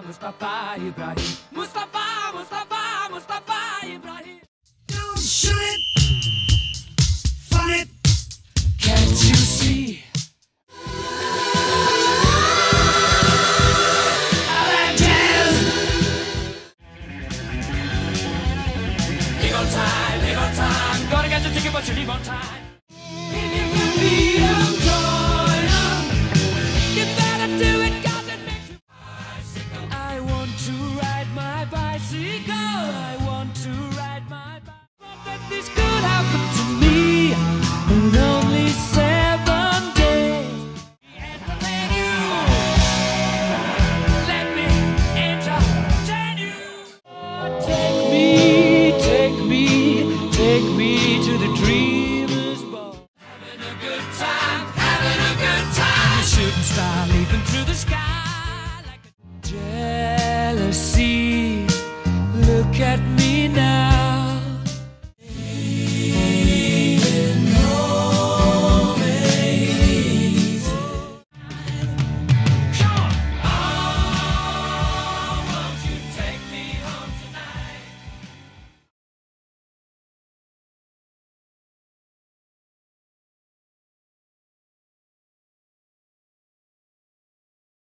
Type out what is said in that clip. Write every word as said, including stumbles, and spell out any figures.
Mustapha Ibrahim. Mustapha, Mustapha, Mustapha Ibrahim. Don't shoot it, fun it, Can't you see? I like jazz. Leave on time, leave on time. Gotta get the ticket, but you leave on time. If you can be a joiner, you better do it, 'cause it makes you bicycle. I want to ride my bicycle. I want to ride my bicycle. Thought that this could happen to me in only seven days. And then you let me entertain you. Oh, take me, take me, take me to the dreamer's ball. Having a good time, having a good time. Shooting star.